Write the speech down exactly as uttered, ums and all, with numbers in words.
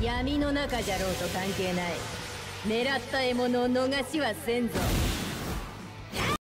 闇の中じゃろうと関係ない。狙った獲物を逃しはせんぞ。